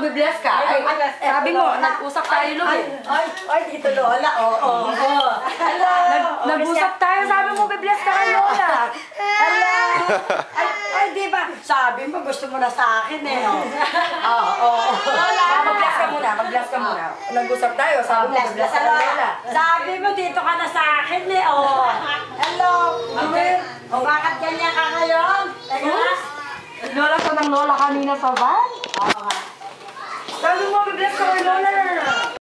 mabibless ka. Sabi mo, nag-usap tayo, Lo. Ay, dito Lola. Oo. Nag-usap tayo, sabi mo, bibless ka kay Lola. Ay, di ba? Sabi mo, gusto mo na sa akin eh. Oo. Mag-bless ka muna, mag-bless ka muna. Nag-usap tayo, sabi mo, bibless ka kay Lola. Sabi mo, dito ka na sa akin eh. Oh. Hello. Bakit ganyan ka ngayon? Lola ko ng Lola kanina sa van. Oo nga. Sabi mo, bibless ka kay Lola.